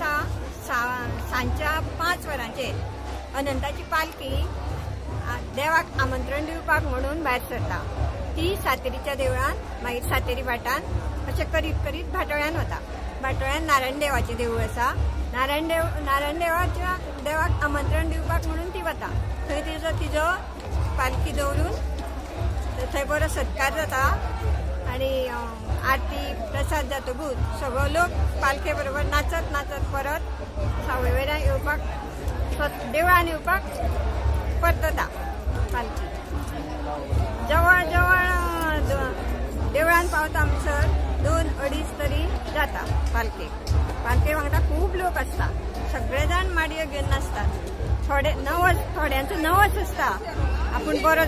दिसा सांच्या 5 वरांचेर अनंताची पालखी देवाक आमंत्रण दिवपाक म्हणून भायर सरता। ती सातेरीच्या देवळान मागीर सातेरी भाटान अशें करीत करीत भाटोळ्यान वता। भाटोळ्यान नारायण देवाचें देवूळ आसा। नारायण देवाच्या देवाक आमंत्रण दिवपाक म्हणून ती वता। थंय तिजो पालखी दवरून थंय बरो सत्कार जाता आनी आरती प्रसाद जातकूच सगळो लोक पालखे बरोबर नाचत नाचत परत सावयवेऱ्यां येवपाक देवळान येवपाक परतता पालखी। जवळ जवळ देवळान पावता म्हणसर 2-2.5 तरी जाता पालखेक। पालखे वांगडा खूब लोक आसता। सगळे जाण माडयो घेवन नाचतात। थोड्यांचो नवस आसता। आपूण बरो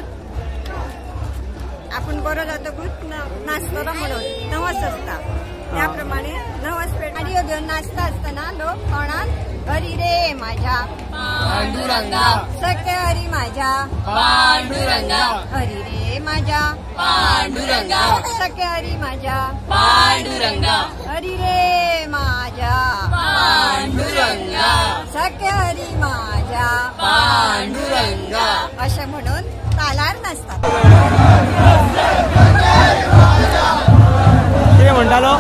जातकूच नाचतलो म्हणून नवस आसता। त्या प्रमाणे नवस पेट माडयो घेवन नाचता आसतना लोक तोंडान हरी रे माझ्या पांडुरंगा, सखे हरी माझ्या पांडुरंगा, हरी रे माझ्या पांडुरंगा, सखे हरी माझ्या पांडुरंगा, हरी रे माझ्या पांडुरंगा, सखे हरी माझ्या पांडुरंगा अशें म्हणून तालार नाचतात। कितें म्हणटालो?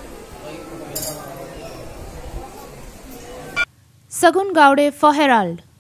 Sagun Gowde for Herald.